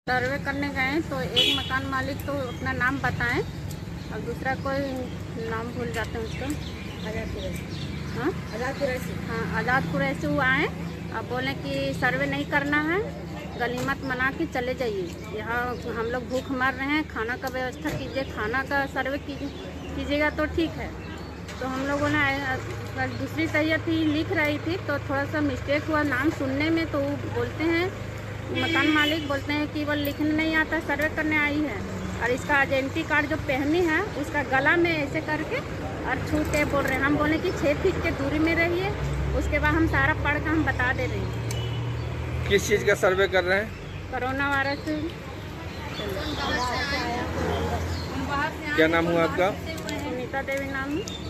सर्वे करने गए तो एक मकान मालिक तो अपना नाम बताएं और दूसरा कोई नाम भूल जाते हैं उसको। आज़ाद कुरैशी। हाँ, आज़ाद कुरैशी वो आए और बोले कि सर्वे नहीं करना है, गनीमत मना के चले जाइए, यहाँ हम लोग भूख मर रहे हैं, खाना का व्यवस्था कीजिए, खाना का सर्वे कीजिएगा तो ठीक है। तो हम लोगों ने दूसरी तैयत ही लिख रही थी तो थोड़ा सा मिस्टेक हुआ नाम सुनने में, तो बोलते हैं मकान मालिक बोलते हैं कि वो लिखने नहीं आता, सर्वे करने आई है और इसका आइडेंटिटी कार्ड जो पहनी है उसका गला में ऐसे करके और छू के बोल रहे हैं। हम बोले कि 6 फीट के दूरी में रहिए, उसके बाद हम सारा पढ़ कर हम बता दे रहे हैं। किस चीज़ का सर्वे कर रहे हैं? Corona virus. क्या नाम हुआ आपका? सुनीता देवी नाम है।